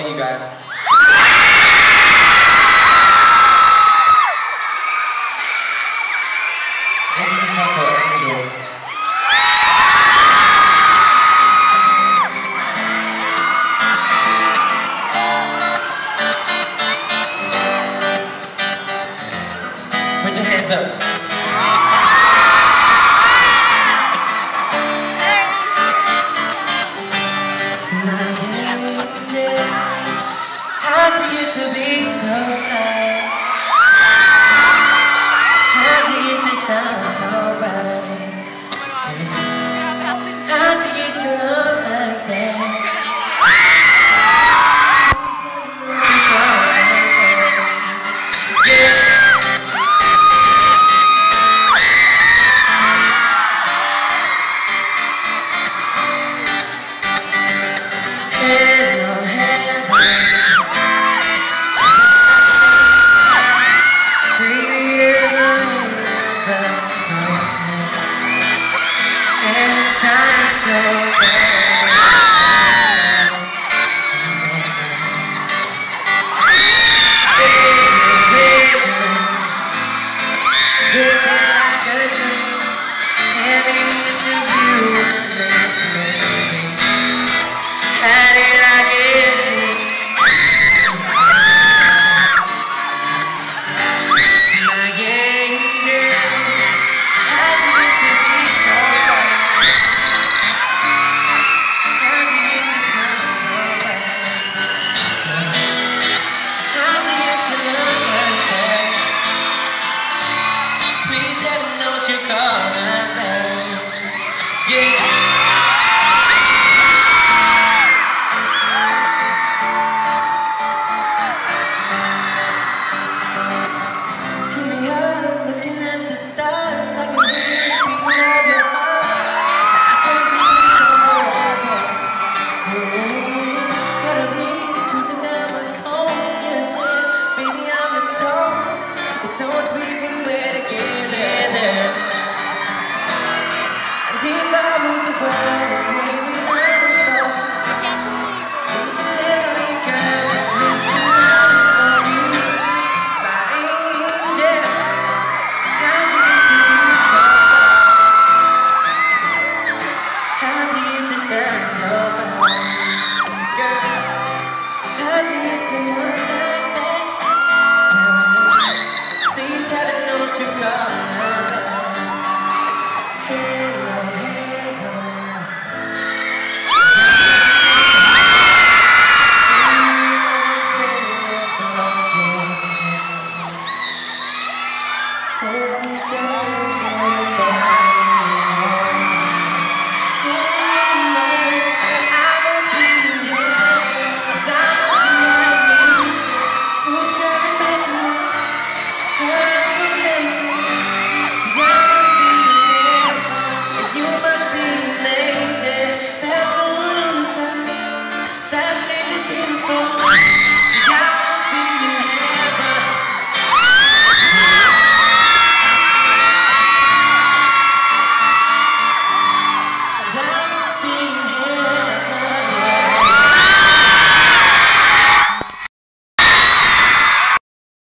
about you guys? This is a song called Angel. Put your hands up. How do you to be so kind? How do you to shine so bright? How do you to look like that? Shine so bright. It's like a dream. Every interview makes me think. How did I get here? My angel. How do you to be so bright? You call my name, yeah. Here we are, looking at the stars. I can hear the beating of your heart. I can see you somewhere. Got a breeze cruising down my coast. Yeah, baby, I'm in soul. It's so sweet when we're together. Deep out in the world, maybe I'm alone. You can tell me, girls, I'm for you. My angel, how do you to be so bright? How do you to shine so bright? Girl, how do you to love?